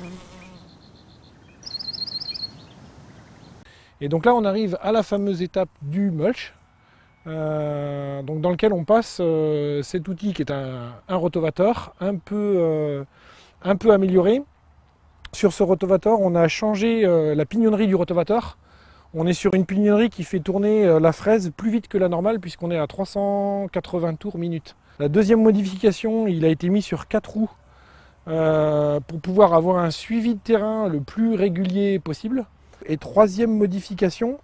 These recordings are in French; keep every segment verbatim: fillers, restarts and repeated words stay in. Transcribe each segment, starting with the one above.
Et donc là on arrive à la fameuse étape du mulch, euh, donc dans lequel on passe euh, cet outil qui est un, un rotavator un peu, euh, un peu amélioré. Sur ce rotavator on a changé euh, la pignonnerie du rotavator. On est sur une pignonnerie qui fait tourner euh, la fraise plus vite que la normale puisqu'on est à trois cent quatre-vingts tours minute. La deuxième modification, il a été mis sur quatre roues euh, pour pouvoir avoir un suivi de terrain le plus régulier possible. Et troisième modification,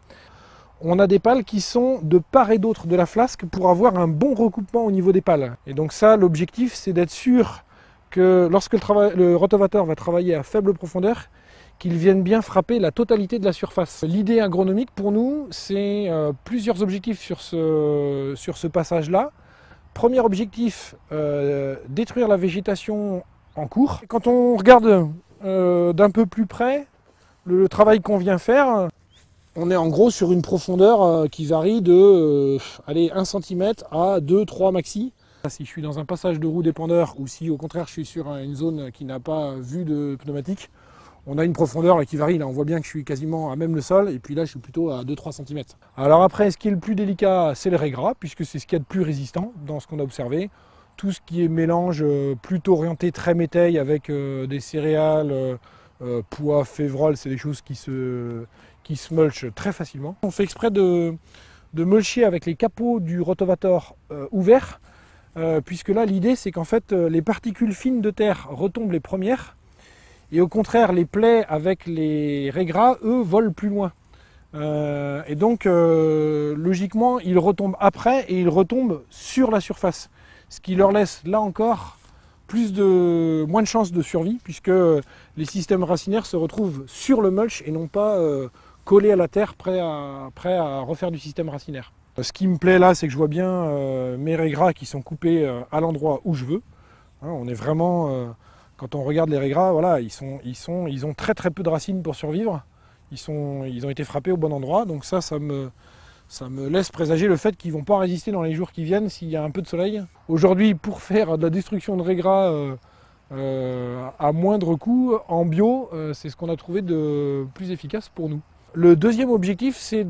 on a des pales qui sont de part et d'autre de la flasque pour avoir un bon recoupement au niveau des pales. Et donc ça, l'objectif, c'est d'être sûr que lorsque le, le rotavator va travailler à faible profondeur, qu'il vienne bien frapper la totalité de la surface. L'idée agronomique pour nous, c'est euh, plusieurs objectifs sur ce, sur ce passage-là. Premier objectif, euh, détruire la végétation en cours. Quand on regarde euh, d'un peu plus près, le travail qu'on vient faire, on est en gros sur une profondeur qui varie de euh, allez, un centimètre à deux trois maxi. Si je suis dans un passage de roue dépendeur ou si au contraire je suis sur une zone qui n'a pas vu de pneumatique, on a une profondeur qui varie. Là on voit bien que je suis quasiment à même le sol et puis là je suis plutôt à deux trois centimètres. Alors après ce qui est le plus délicat c'est le régras puisque c'est ce qu'il y a de plus résistant dans ce qu'on a observé. Tout ce qui est mélange plutôt orienté très métail avec euh, des céréales, euh, Euh, pois, févrole, c'est des choses qui se, qui se mulchent très facilement. On fait exprès de, de mulcher avec les capots du rotavator euh, ouverts, euh, puisque là l'idée c'est qu'en fait les particules fines de terre retombent les premières, et au contraire les plaies avec les régras, eux, volent plus loin. Euh, et donc euh, logiquement ils retombent après et ils retombent sur la surface, ce qui leur laisse là encore plus de, moins de chances de survie puisque les systèmes racinaires se retrouvent sur le mulch et non pas euh, collés à la terre prêts à, prêts à refaire du système racinaire. Ce qui me plaît là, c'est que je vois bien euh, mes régras qui sont coupés euh, à l'endroit où je veux. Hein, on est vraiment, euh, quand on regarde les régras, voilà, ils, sont, ils, sont, ils ont très très peu de racines pour survivre. Ils, sont, ils ont été frappés au bon endroit, donc ça, ça me... Ça me laisse présager le fait qu'ils ne vont pas résister dans les jours qui viennent s'il y a un peu de soleil. Aujourd'hui, pour faire de la destruction de régras euh, euh, à moindre coût, en bio, euh, c'est ce qu'on a trouvé de plus efficace pour nous. Le deuxième objectif, c'est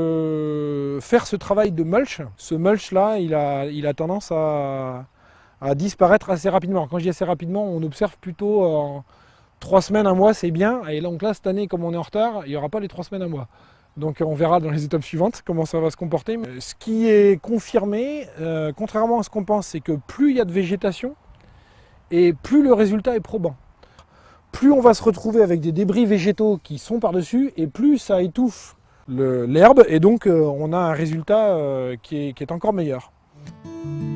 de faire ce travail de mulch. Ce mulch-là, il a, il a tendance à, à disparaître assez rapidement. Quand je dis assez rapidement, on observe plutôt en trois semaines, un mois, c'est bien. Et donc là, cette année, comme on est en retard, il n'y aura pas les trois semaines, un mois. Donc on verra dans les étapes suivantes comment ça va se comporter. Ce qui est confirmé, euh, contrairement à ce qu'on pense, c'est que plus il y a de végétation et plus le résultat est probant. Plus on va se retrouver avec des débris végétaux qui sont par-dessus et plus ça étouffe l'herbe et donc euh, on a un résultat euh, qui est, qui est encore meilleur.